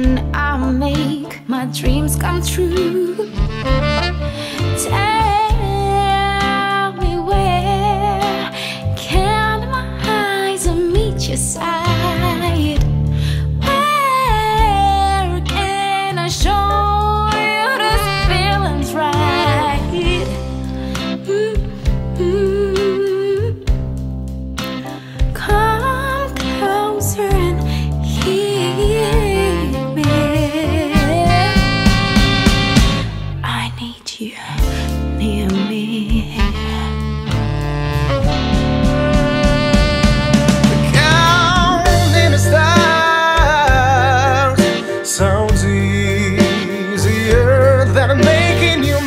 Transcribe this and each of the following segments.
can I make my dreams come true? Tell me where can my eyes meet your side? Where can I show you this feeling's right? Come closer and hear me. I need you near me. Counting the stars sounds easier than making you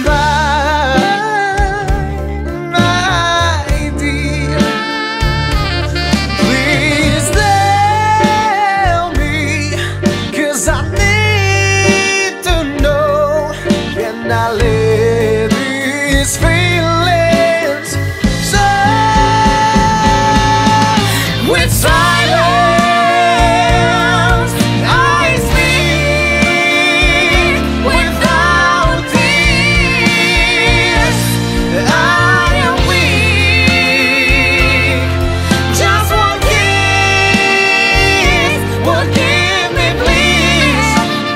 mine, my dear. Please tell me, 'cause I need to know. Can I let these feelings so with silence I speak, without tears I am weak. Just one kiss would give me please.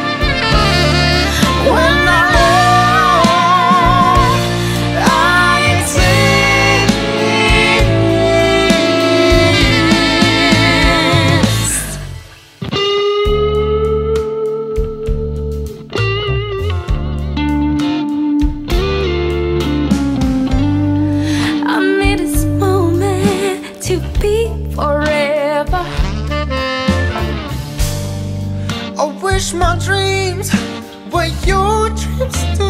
When I love, I exist. I need this moment to be forever. I wish my dreams were your dreams too.